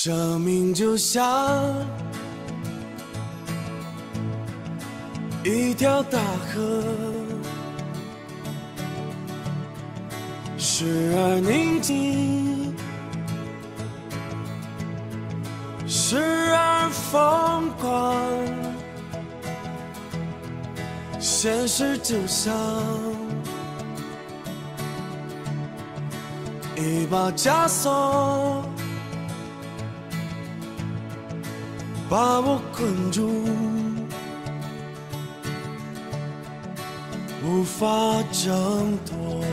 生命就像一条大河，时而宁静，时而疯狂。现实就像一把枷锁，把我困住，无法挣脱。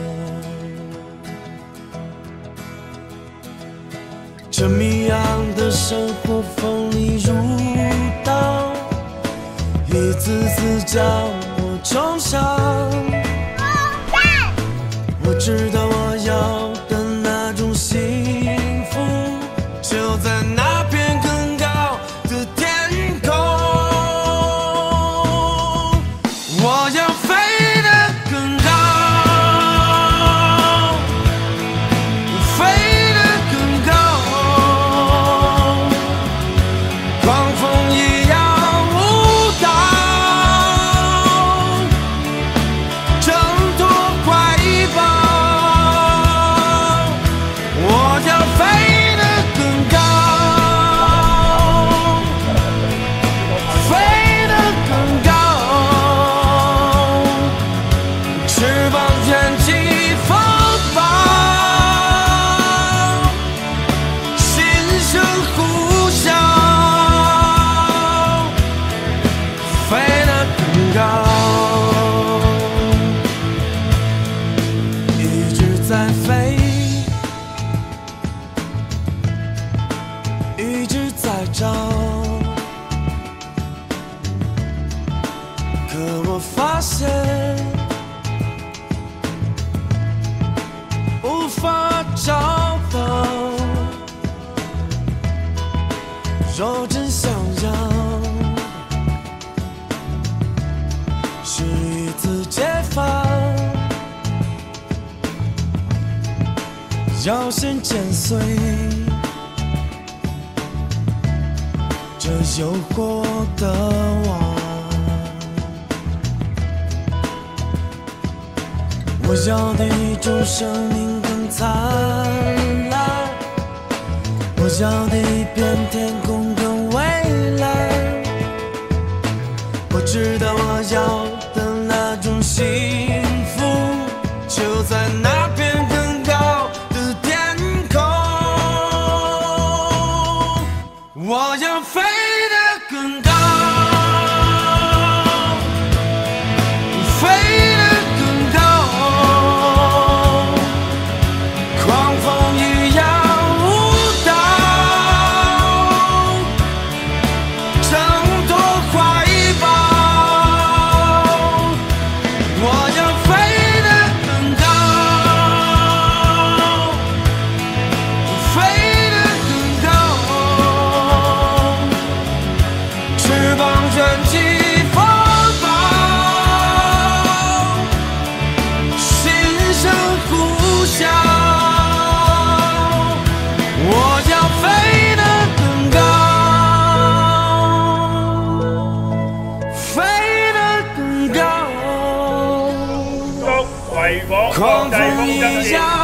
这谜样的生活锋利如刀，一次次将我冲上。我知道我要的那种幸福，就在那片更高的天空。我要飞得更高，飞得更高，狂风一样舞蹈，挣脱怀抱。我要飞得更高，飞得更高，翅膀卷起风暴，心声呼啸，飞得更高，一直在飞，一直在找，可我发现无法找到。若真想要，是一次解放，要先剪碎这诱惑的网。我要的一种生命更灿烂，我要的一片天空更蔚蓝。我知道我要的那种幸福，就在那片更高的天空。我要飞得更高，飞得更高，狂风一样舞蹈，挣脱怀抱。我要飞得更高，飞得更高，翅膀卷起风暴，心声呼啸。我要飞得更高，飞得更高， 祝維港狂國際風一風箏節樣